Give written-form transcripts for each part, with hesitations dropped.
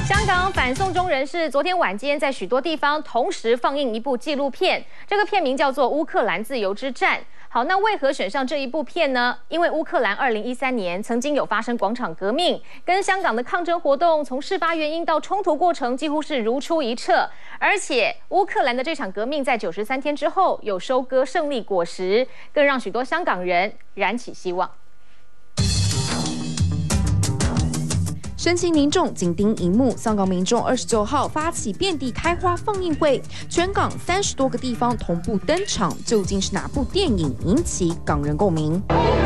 香港反送中人士昨天晚间在许多地方同时放映一部纪录片，这个片名叫做《乌克兰自由之战》。好，那为何选上这一部片呢？因为乌克兰2013年曾经有发生广场革命，跟香港的抗争活动从事发原因到冲突过程几乎是如出一辙。而且乌克兰的这场革命在93天之后有收割胜利果实，更让许多香港人燃起希望。 深情民众紧盯荧幕，香港民众29号发起遍地开花放映会，全港30多个地方同步登场。究竟是哪部电影引起港人共鸣？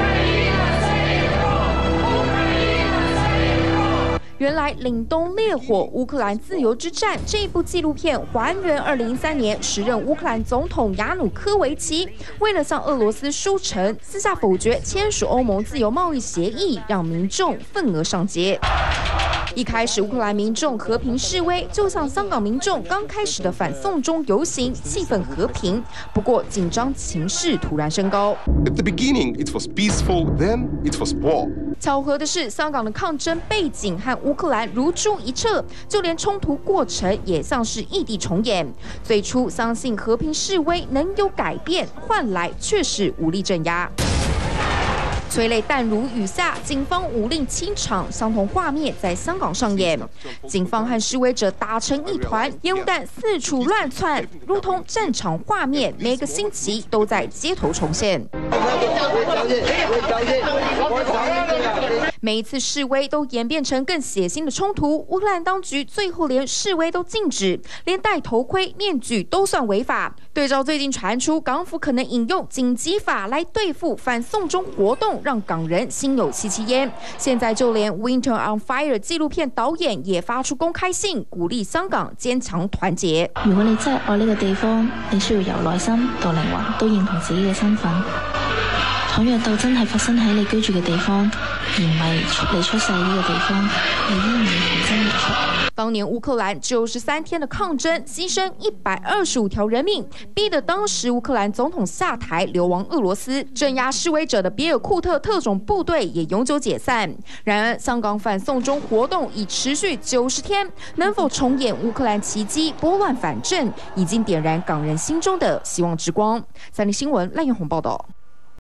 原来，凛冬烈火，乌克兰自由之战这一部纪录片还原2013年时任乌克兰总统亚努科维奇为了向俄罗斯输诚，私下否决签署欧盟自由贸易协议，让民众愤而上街。 一开始，乌克兰民众和平示威，就像香港民众刚开始的反送中游行，气氛和平。不过，紧张情势突然升高。 At the beginning, it was peaceful. Then it was war. 巧合的是，香港的抗争背景和乌克兰如出一辙，就连冲突过程也像是异地重演。最初相信和平示威能有改变，换来却是武力镇压。 催泪弹如雨下，警方武令清场，相同画面在香港上演。警方和示威者打成一团，烟雾弹四处乱窜，如同战场画面，每个星期都在街头重现。每一次示威都演变成更血腥的冲突，乌克兰当局最后连示威都禁止，连戴头盔、面具都算违法。对照最近传出港府可能引用紧急法来对付反送中活动，让港人心有戚戚焉。现在就连《Winter on Fire》紀錄片導演也發出公開信，鼓勵香港堅強團結。 如果你真係愛呢個地方，你需要由內心到靈魂都認同自己嘅身份。倘若鬥爭係發生喺你居住嘅地方，而唔係你出世呢個地方，你依然從真而出。 當年烏克蘭93天的抗爭，犧牲125條人命，逼得當時烏克蘭總統下台，流亡俄羅斯。鎮壓示威者的比爾庫特特種部隊也永久解散。然而，香港反送中活動已持續90天，能否重演烏克蘭奇蹟，撥亂反正，已經點燃港人心中的希望之光。三立新聞賴燕紅報道。